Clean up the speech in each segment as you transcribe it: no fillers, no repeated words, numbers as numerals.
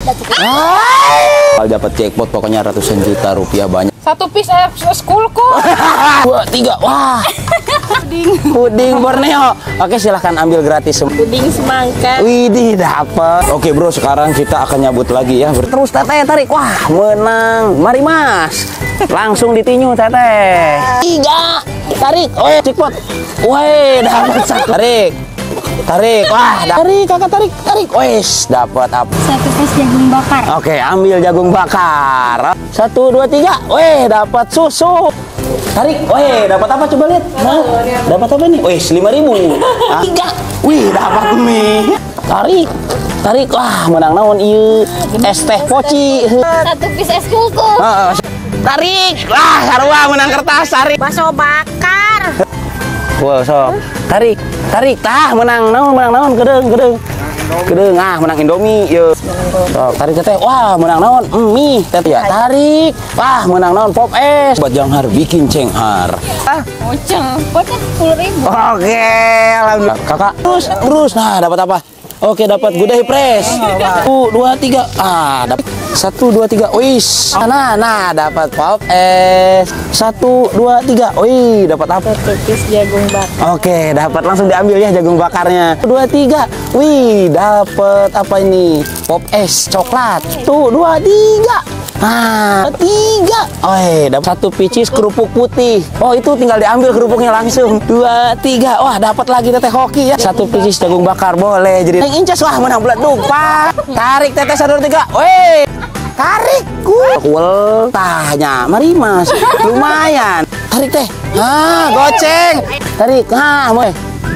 Dapat jackpot pokoknya ratusan juta rupiah banyak. Satu piece schoolku. 2, 3, wah. Puding Borneo. Oke, silahkan ambil gratis. Puding semangka. Widih, dapat. Oke bro, sekarang kita akan nyabut lagi ya. Terus teteh tarik. Wah, menang. Mari mas. Langsung ditinyu teteh. 3. Tarik. Oh, jackpot. Woi, dapat 1. Tarik. Tarik. Wah, tarik kakak, tarik. Wes, dapat apa? 1 piece jagung bakar. Oke, ambil jagung bakar. 1, 2, 3. Weh, dapat susu. Tarik. Weh, dapat apa coba lihat? Hah? Dapat apa nih? Weh, 5.000. 3. Wih, dapat mie. Tarik. Wah, menang naon ieu? Es teh poci. 1 piece es kuku. Tarik. Wah, sarua menang kertas. Tarik. Bakso bakar. Wah, sok. Tarik. Tah, menang naon Gedeng. Menang Indomie. Yo. Sok, tarik teteh. Wah, menang naon? Mie. Teteh ya. Tarik. Wah, menang naon? Pop es. Buat janghar bikin cenghar. Moceng. Potnya 10.000. Oke, alhamdulillah. Kakak, terus. Nah, dapat apa? Oke, dapat Gudai Press. 1, 2, 3. Dapat 1, 2, 3. Wis. Nah, dapat Pop es. 1, 2, 3. Wih, dapat apa? 1 piece jagung bakar. Oke, dapat langsung diambil ya jagung bakarnya. 2, 3. Wih, dapat apa ini? Pop es coklat. 1, 2, 3. 3. Dapat 1 pieces kerupuk putih. Oh, itu tinggal diambil kerupuknya langsung. 2, 3. Wah, dapat lagi teteh hoki ya. 1 pieces jagung bakar boleh jadi. Yang incas wah menang beledug, Pak. Tarik teteh 1, 2, 3. Weh. Tarik. Cool. Tanya, mari Mas. Lumayan. Tarik teh. Goceng. Tarik. Moe.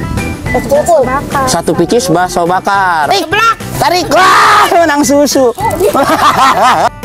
1 pieces bakso bakar. Tarik. Wah, menang susu.